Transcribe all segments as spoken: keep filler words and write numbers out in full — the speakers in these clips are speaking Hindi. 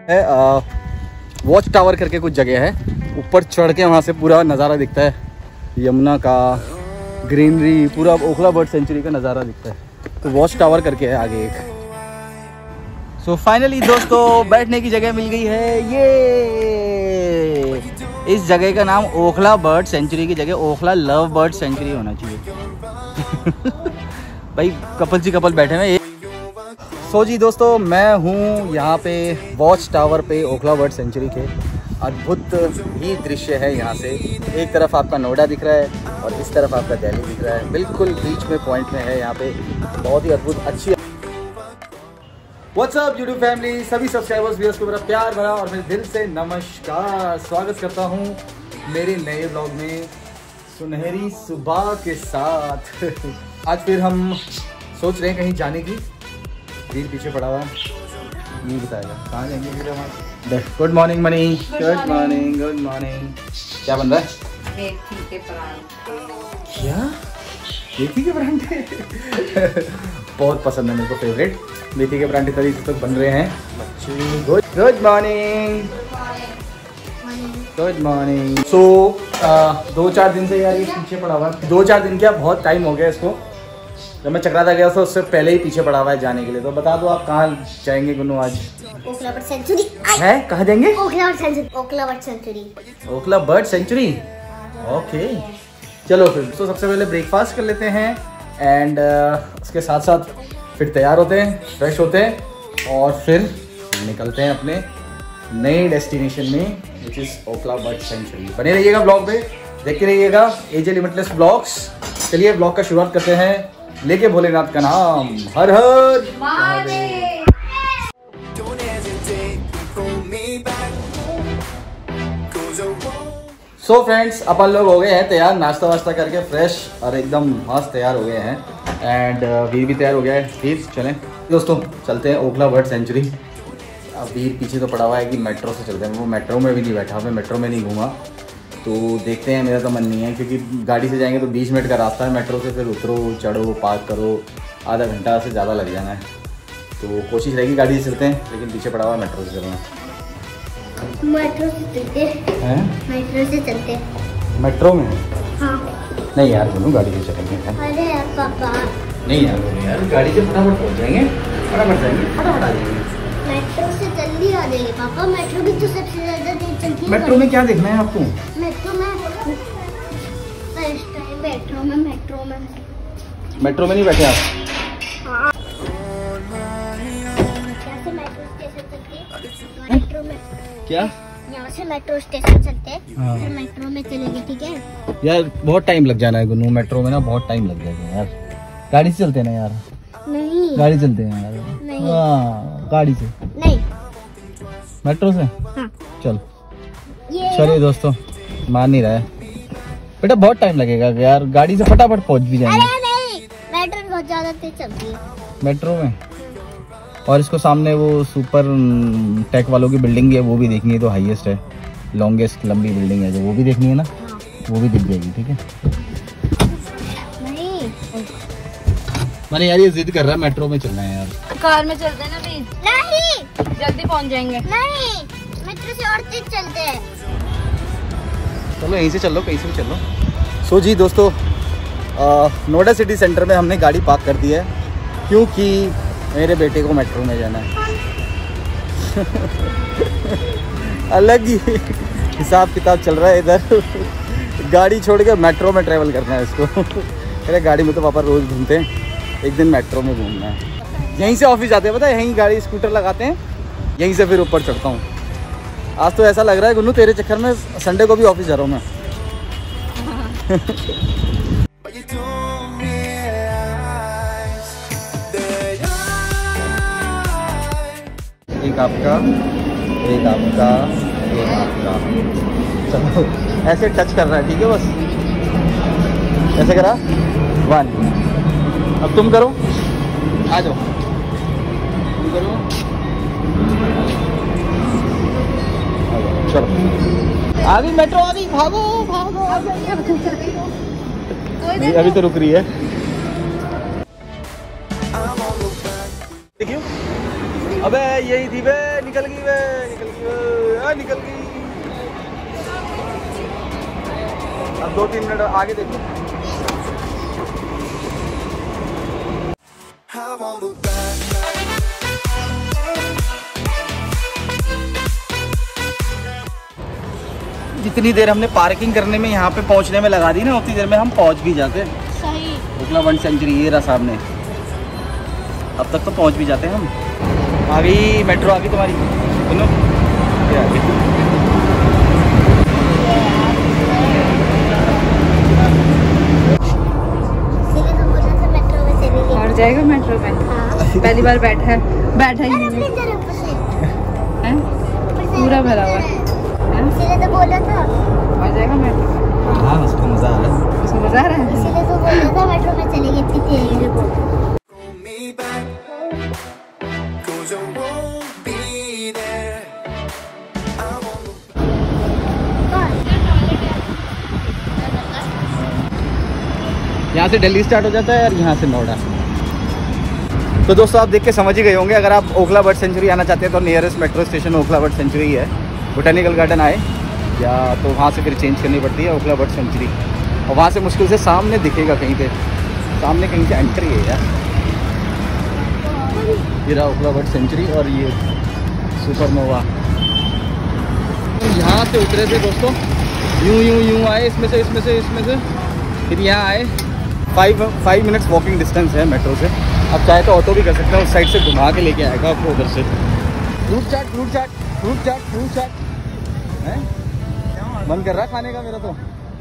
वॉच टावर करके कुछ जगह है, ऊपर चढ़ के वहाँ से पूरा नज़ारा दिखता है, यमुना का, ग्रीनरी, पूरा ओखला बर्ड सेंचुरी का नज़ारा दिखता है। तो वॉच टावर करके है आगे एक। सो so फाइनली दोस्तों बैठने की जगह मिल गई है। ये इस जगह का नाम ओखला बर्ड सेंचुरी की जगह ओखला लव बर्ड सेंचुरी होना चाहिए। भाई कपल जी कपल बैठे हैं। सो जी दोस्तों, मैं हूँ यहाँ पे वॉच टावर पे ओखला बर्ड सेंचुरी के। अद्भुत ही दृश्य है यहाँ से। एक तरफ आपका नोएडा दिख रहा है और इस तरफ आपका दिल्ली दिख रहा है, बिल्कुल बीच में पॉइंट में है यहाँ पे। बहुत ही अद्भुत अच्छी। व्हाट्सअप यूट्यूब फैमिली, सभी सब्सक्राइबर्स व्यूअर्स को मेरा प्यार भरा और मेरे दिल से नमस्कार। स्वागत करता हूँ मेरे नए ब्लॉग में सुनहरी सुबह के साथ। आज फिर हम सोच रहे हैं कहीं जाने की। वीर पीछे पड़ा हुआ है, ये बताएगा कहाँ जाएंगे फिर हम। Good morning Mani. Good morning good morning. क्या बन रहा है? मेथी के परांठे। क्या मेथी के परांठे? बहुत पसंद है मेरे को, फेवरेट। मेथी के परांठे तभी तक बन रहे हैं। Good good morning good morning. सो दो चार दिन से यार ये पीछे पड़ा हुआ है। दो चार दिन क्या, बहुत टाइम हो गया इसको। जब मैं चक्राता गया था उससे पहले ही पीछे पड़ा हुआ है जाने के लिए। तो बता दो आप कहाँ जाएंगे गुन्नू आज? ओखला बर्ड सेंचुरी है। कहाँ जाएंगे? Okhla bird sanctuary. Okhla bird sanctuary. Okhla bird sanctuary. Okay चलो फिर तो सबसे पहले ब्रेकफास्ट कर लेते हैं एंड uh, उसके साथ साथ फिर तैयार होते हैं, फ्रेश होते हैं और फिर निकलते हैं अपने नए डेस्टिनेशन में, which is Okhla bird sanctuary. बने रहिएगा ब्लॉग पे, देखते रहिएगा एजे लिमिटलेस ब्लॉग्स। चलिए ब्लॉग का शुरुआत करते हैं लेके भोलेनाथ का नाम। हर हर महादेव। सो फ्रेंड्स, अपन लोग हो गए हैं तैयार, नाश्ता वास्ता करके फ्रेश और एकदम मस्त तैयार हो गए हैं। एंड वीर भी तैयार हो गया है। वीर चलें दोस्तों, चलते हैं ओखला बर्ड सेंचुरी। अब वीर पीछे तो पड़ा हुआ है कि मेट्रो से चलते हैं। वो मेट्रो में भी नहीं बैठा, मैं मेट्रो में नहीं घूमा। तो देखते हैं, मेरा तो मन नहीं है क्योंकि गाड़ी से जाएंगे तो बीस मिनट का रास्ता है। मेट्रो से फिर उतरो, चढ़ो, पार्क करो, आधा घंटा से ज़्यादा लग जाना है। तो कोशिश रहेगी गाड़ी से चलते हैं, लेकिन पीछे पड़ा हुआ है मेट्रो से चलना। मेट्रो से चलते हैं। मेट्रो से चलते हैं। मेट्रो में? हाँ। नहीं यार बोलूँ, गाड़ी से चलेंगे। अरे यार पापा। नहीं यार बोलूँ यार, गाड़ी से फटाफट पहुँच जाएंगे, फटाफट जाएंगे, फटाफट आ जाएंगे। मेट्रो से जल्दी आ जाएंगे पापा। मेट्रो भी तो सबसे ज़्यादा देर चलती है। मेट्रो में क्या देखना है आपको? मेट्रो में मेट्रो में मेट्रो में मेट्रो में नहीं बैठे आप? हाँ। कैसे मेट्रो स्टेशन चलते हैं? मेट्रो में क्या? यहाँ से मेट्रो स्टेशन चलते हैं, हाँ। फिर मेट्रो में चलेंगे, ठीक है? यार बहुत टाइम लग जाना है गुन्नू, मेट्रो में ना बहुत टाइम लग जाएगा यार। गाड़ी से चलते हैं ना यार। नहीं, गाड़ी चलते हैं यार। नहीं। हाँ, गाड़ी से नहीं, मेट्रो से। हाँ। चल ये चलिए दोस्तों, मान नहीं रहा है बेटा, बहुत टाइम लगेगा यार। गाड़ी से फटाफट पहुंच भी जाएंगे। अरे नहीं, मेट्रो बहुत ज्यादा तेज चलती है मेट्रो में। और इसको सामने वो सुपर टेक वालों की बिल्डिंग है, वो भी देखनी है। तो हाईएस्ट है, लॉन्गेस्ट लंबी बिल्डिंग है, जो वो भी देखनी है ना। हाँ। वो भी दिख जाएगी, ठीक है? नहीं मैंने यार ये जिद कर रहा है मेट्रो में चलना है यार। कार में चलते हैं ना भी। नहीं, जल्दी पहुंच जाएंगे। नहीं, मेट्रो से और तेज चलते हैं। चलो यहीं से चलो, कहीं से भी चलो। सो जी दोस्तों, नोएडा सिटी सेंटर में हमने गाड़ी पार्क कर दी है क्योंकि मेरे बेटे को मेट्रो में जाना है। अलग ही हिसाब किताब चल रहा है इधर। गाड़ी छोड़ के मेट्रो में ट्रैवल करना है इसको। अरे गाड़ी में तो पापा रोज़ घूमते हैं, एक दिन मेट्रो में घूमना है। यहीं से ऑफिस जाते हैं, पता है? यहीं गाड़ी स्कूटर लगाते हैं, यहीं से फिर ऊपर चढ़ता हूँ। आज तो ऐसा लग रहा है गुन्नू तेरे चक्कर में संडे को भी ऑफिस जा रहा हूँ मैं। एक आपका, एक आपका, एक आपका। चलो ऐसे टच कर रहा है, ठीक है? बस ऐसे करा, वन। अब तुम करो, आ जाओ, तुम करो। चलो आ गई मेट्रो, आ गई, भागो भागो। नहीं, अभी तो रुक रही है। देखियो, अबे यही थी बे। निकल गई वे, निकल गई वे, आ, निकल गई। अब दो तीन मिनट आगे देखो। जितनी देर हमने पार्किंग करने में यहाँ पे पहुँचने में लगा दी ना, उतनी देर में हम पहुँच भी जाते। सही। ओखला वन सेंचुरी ये रहा सामने, अब तक तो पहुँच भी जाते हैं हम। आ गई मेट्रो, आ गई तुम्हारी, सुनो ये आ गई। और जाएगा मेट्रो में? पहली बार बैठा है, बैठा ही नहीं है, पूरा भरा हुआ है। इसीलिए तो बोला था और जाएगा मेट्रो। हाँ उसको मज़ा आ रहा है, उसको मजा आ रहा है। इसीलिए तो बोला था मेट्रो में चलेगी, इतनी तेज है। यहाँ से दिल्ली स्टार्ट हो जाता है और यहाँ से नोएडा। तो दोस्तों आप देख के समझ ही गए होंगे, अगर आप ओखला बर्ड सेंचुरी आना चाहते हैं तो nearest metro station Okhla bird sanctuary है। बोटेनिकल गार्डन आए या तो वहाँ से फिर चेंज करनी पड़ती है ओखला बर्ड सेंचुरी, और वहाँ से मुश्किल से सामने दिखेगा कहीं पे, सामने कहीं से एंट्री है यार। ये रहा ओखला बर्ड सेंचुरी और ये सुपरनोवा। यहाँ से उतरे थे दोस्तों, यूँ यूँ यूँ आए, इसमें से इसमें से इसमें से फिर यहाँ आए। Five five minutes walking distance है मेट्रो से। अब चाहे तो ऑटो भी कर सकते हैं, उस साइड से घुमा के लेके आएगा आपको उधर से। Fruit chaat fruit chaat fruit chaat fruit chaat है, मन कर रहा खाने का मेरा तो।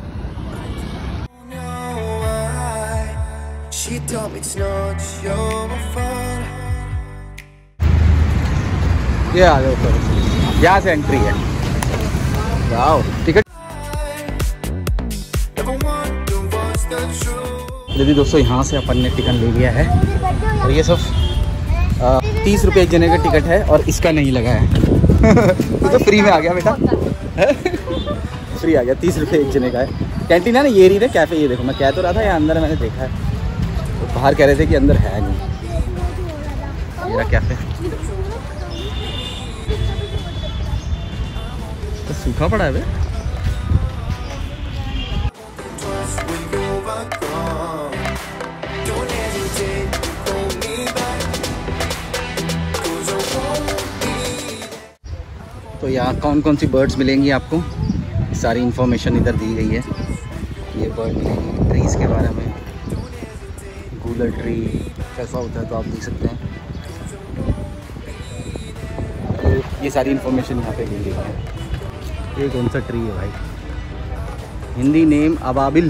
ये आ गए ऊपर, यहाँ से एंट्री है। Wow ticket. यदि दोस्तों यहाँ से अपन ने टिकट ले लिया है और ये सब तीस रुपये एक जने का टिकट है और इसका नहीं लगा है। तो, तो फ्री में आ गया बेटा। फ्री आ गया, तीस रुपये एक जने का है। कैंटीन है ना, ये रही ना कैफ़े, ये देखो मैं कह तो रहा था यहाँ अंदर मैंने देखा है, तो बाहर कह रहे थे कि अंदर है नहीं। ये रहा कैफ़े, तो सूखा पड़ा है बे। तो यहाँ कौन कौन सी बर्ड्स मिलेंगी आपको, सारी इन्फॉर्मेशन इधर दी गई है। ये बर्ड मिलेंगी, ट्रीज़ के बारे में, गूलर ट्री कैसा होता है तो आप देख सकते हैं। तो ये सारी इन्फॉर्मेशन यहाँ पे दी गई है। ये कौन सा ट्री है भाई, हिंदी नेम अबाबिल।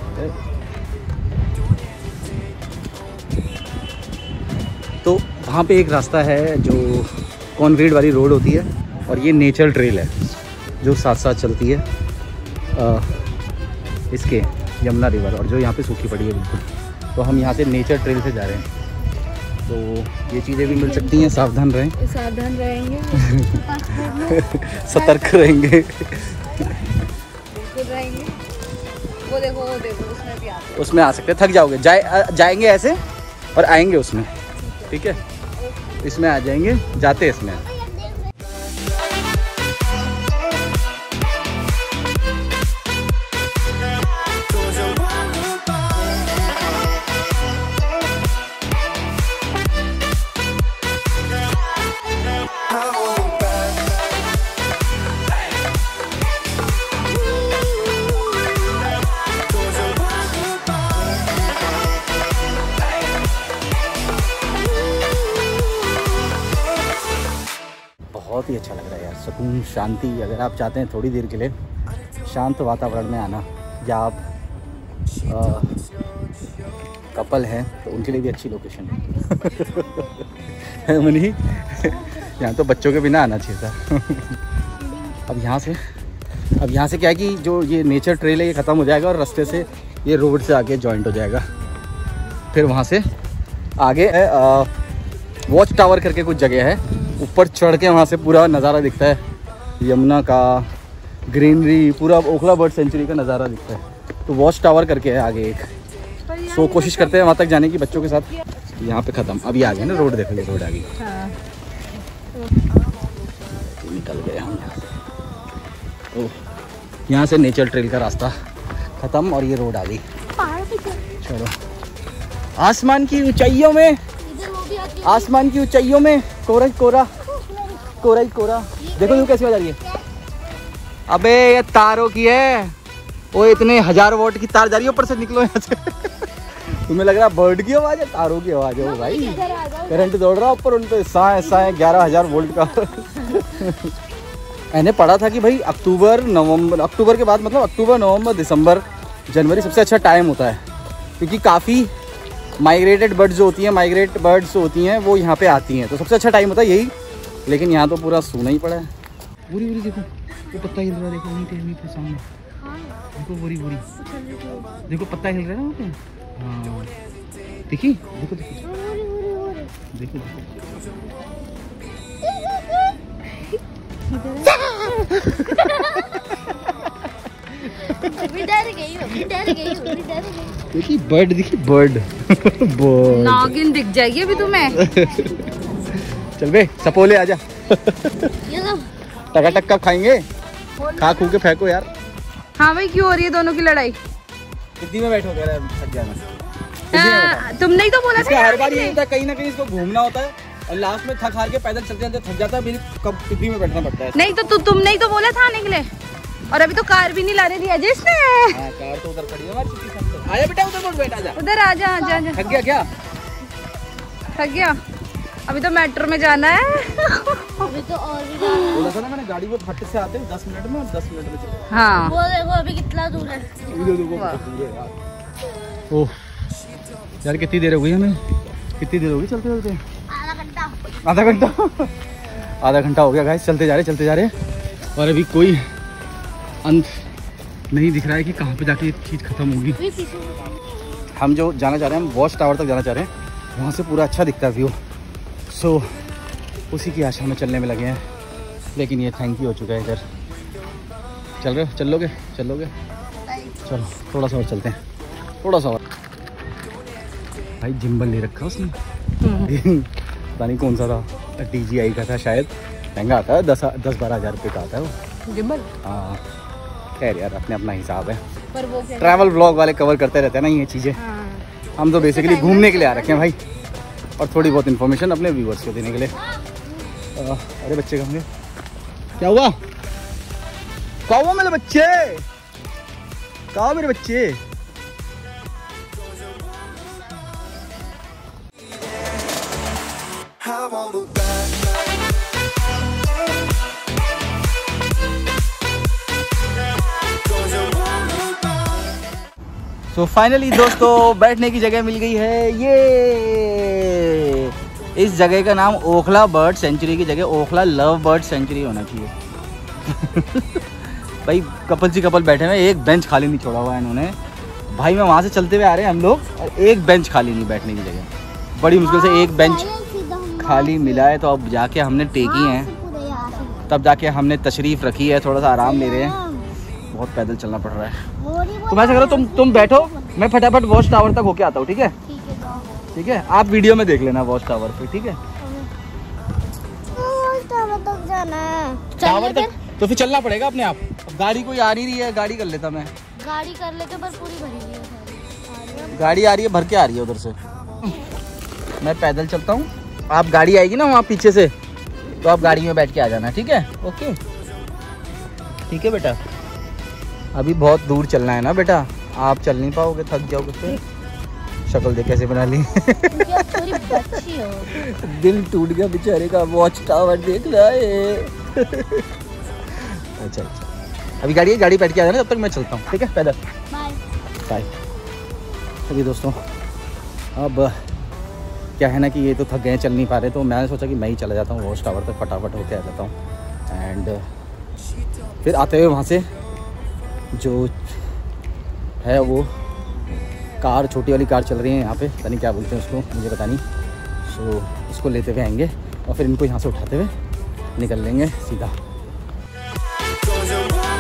तो वहाँ पे एक रास्ता है जो कॉन्क्रीट वाली रोड होती है, और ये नेचर ट्रेल है जो साथ साथ चलती है आ, इसके यमुना रिवर, और जो यहाँ पे सूखी पड़ी है बिल्कुल। तो हम यहाँ से नेचर ट्रेल से जा रहे हैं, तो ये चीज़ें भी मिल सकती हैं, सावधान रहें। सावधान रहेंगे, सतर्क रहेंगे। बिल्कुल रहेंगे। वो देखो वो देखो उसमें भी आते हैं, उसमें आ सकते हैं, थक जाओगे। जाए जाएंगे ऐसे और आएंगे उसमें, ठीक है, इसमें आ जाएंगे, जाते इसमें। बहुत ही अच्छा लग रहा है यार, सुकून शांति। अगर आप चाहते हैं थोड़ी देर के लिए शांत वातावरण में आना, या आप आ, कपल हैं तो उनके लिए भी अच्छी लोकेशन है। मनी यहाँ तो बच्चों के बिना आना चाहिए था। अब यहाँ से अब यहाँ से क्या है कि जो ये नेचर ट्रेल है ये ख़त्म हो जाएगा और रास्ते से ये रोड से आगे जॉइंट हो जाएगा। फिर वहाँ से आगे वॉच टावर करके कुछ जगह है, ऊपर चढ़ के वहाँ से पूरा नज़ारा दिखता है, यमुना का, ग्रीनरी, पूरा ओखला बर्ड सेंचुरी का नज़ारा दिखता है। तो वॉच टावर करके है आगे एक, सो कोशिश करते हैं वहाँ तक जाने की बच्चों के साथ। यहाँ पे ख़त्म, अभी आ गए ना रोड, देखो ये रोड आ गई। ओह, यहाँ से नेचर ट्रेल का रास्ता खत्म और ये रोड आ गई। चलो, आसमान की ऊंचाइयों में, आसमान की ऊंचाइयों में कोरा ही कोरा, कोरा ही कोरा। देखो देखो कैसी आवाज आ रही है। अबे ये तारों की है, वो इतने हजार वोल्ट की तार जा रही है ऊपर से, निकलो यहाँ से। तुम्हें लग रहा है बर्ड की आवाज है? तारों की आवाज है वो भाई, करंट दौड़ रहा ऊपर उन पे, साए साए ग्यारह हजार वोल्ट का। मैंने पढ़ा था कि भाई अक्टूबर नवंबर, अक्टूबर के बाद मतलब अक्टूबर नवंबर दिसंबर जनवरी सबसे अच्छा टाइम होता है, क्योंकि काफ़ी माइग्रेटेड बर्ड्स जो होती हैं, माइग्रेट बर्ड्स होती हैं वो यहाँ पे आती हैं, तो सबसे अच्छा टाइम होता है यही। लेकिन यहाँ तो पूरा सूना ही पड़ा है। बुरी बुरी देखो, वो पत्ता हिल रहा है, देखो नीचे नीचे सामने, देखो बुरी बुरी, देखो पत्ता हिल रहा है ना वहाँ पे। हाँ देखिए, देखो देखो देखो देखिए बर्ड, देखिए बर्ड। नागिन दिख जाएगी अभी तुम्हें। चल बे सपोले आजा। टकाटक कब खाएंगे? खा खू के फेंको यार। हाँ भाई, क्यों हो रही है दोनों की लड़ाई? कितनी में बैठो, कह रहा है थक जाना। तुमने ही तो बोला था हर बार ये होता है, कहीं ना कहीं इसको घूमना होता है और लास्ट में थक हार के पैदल चलते चलते थक जाता है। मेरी कब कितनी में बैठना पड़ता है। नहीं तो तु, तुमने ही तो बोला था आने के लिए, और अभी तो कार भी नहीं लाने दिया जिसने। हाँ, कार तो उधर खड़ी है हमारी सिटी सेंटर। आजा बेटा उधर बोल, बैठ आजा। उधर आजा आजा आजा। थक गया क्या? थक गया? अभी तो मेट्रो में जाना है। अभी तो और भी जाना है। बोला था ना मैंने, गाड़ी वो फट से आते हैं दस मिनट में, और दस मिनट में चले। हाँ वो देखो अभी कितना दूर है। ओह यार, कितनी देर हो गई हमें, कितनी देर हो गई चलते चलते? आधा घंटा। आधा घंटा आधा घंटा हो गया गाइस, चलते जा रहे चलते जा रहे और अभी कोई अंत नहीं दिख रहा है कि कहाँ पे जाके ये चीज़ खत्म होगी। हम जो जाना चाह रहे हैं, हम वॉच टावर तक जाना चाह रहे हैं, वहाँ से पूरा अच्छा दिखता है व्यू। सो so, उसी की आशा में चलने में लगे हैं, लेकिन ये थैंक यू हो चुका है इधर। चल रहे हो? चल लोगे? चल लोगे? चलो थोड़ा सा और चलते हैं, थोड़ा सा और। भाई जिम्बल ले रखा उसने। पता नहीं कौन सा था, डी जी आई का था शायद। महंगा आता है, दस दस बारह हज़ार रुपये का आता है वो जिम्बल। हाँ खैर यार, अपने अपना हिसाब है। पर वो ट्रैवल व्लॉग वाले कवर करते रहते हैं ना ये चीज़ें। हाँ। हम तो बेसिकली घूमने के लिए आ रखे हैं भाई, और थोड़ी बहुत इन्फॉर्मेशन अपने व्यूअर्स को देने के लिए। आ, अरे बच्चे कहाँ गए? क्या हुआ? कहाँ हुआ मेरे बच्चे? कहाँ मेरे बच्चे? सो फाइनली दोस्तों बैठने की जगह मिल गई है। ये इस जगह का नाम ओखला बर्ड सेंचुरी की जगह ओखला लव बर्ड सेंचुरी होना चाहिए। भाई कपल ही कपल बैठे हुए, एक बेंच खाली नहीं छोड़ा हुआ है इन्होंने। भाई मैं वहाँ से चलते हुए आ रहे हैं हम लोग, और एक बेंच खाली नहीं बैठने की जगह। बड़ी मुश्किल से एक बेंच खाली मिला है, तो अब जाके हमने टेकी हैं, तब जाके हमने तशरीफ़ रखी है, थोड़ा सा आराम ले रहे हैं। बहुत पैदल चलना पड़ रहा है। तुम ऐसा करो, तुम तुम बैठो, मैं फटाफट वॉच टावर तक होके आता हूँ। ठीक है? ठीक है, आप वीडियो में देख लेना वॉच टावर पे। ठीक है? टावर तक जाना है। टावर तक तो फिर चलना पड़ेगा अपने आप। अब गाड़ी कोई आ नहीं रही है, गाड़ी कर लेता मैं। गाड़ी कर लेते पर पूरी भरी हुई है। गाड़ी आ रही है, भर के आ रही है उधर से। मैं पैदल चलता हूँ, आप गाड़ी आएगी ना वहाँ पीछे से, तो आप गाड़ी में बैठ के आ जाना। ठीक है? ओके ठीक है बेटा। अभी बहुत दूर चलना है ना बेटा, आप चल नहीं पाओगे, थक जाओगे। फिर शक्ल देख कैसे बना ली। थोड़ी बच्ची हो। दिल टूट गया बेचारे का, वॉच टावर देख रहा है। अच्छा अच्छा, अभी गाड़ी गाड़ी बैठ के आ जाना, तब तक मैं चलता हूँ। ठीक है? पैदल बाय बाय। चलिए दोस्तों, अब क्या है ना कि ये तो थक गए, चल नहीं पा रहे, तो मैंने सोचा कि मैं ही चला जाता हूँ वॉच टावर तक, फटाफट होके आ जाता हूँ। एंड फिर आते हुए वहाँ से जो है वो कार, छोटी वाली कार चल रही है यहाँ पे, पता नहीं क्या बोलते हैं उसको, मुझे पता नहीं। सो उसको लेते हुए आएंगे और फिर इनको यहाँ से उठाते हुए निकल लेंगे सीधा।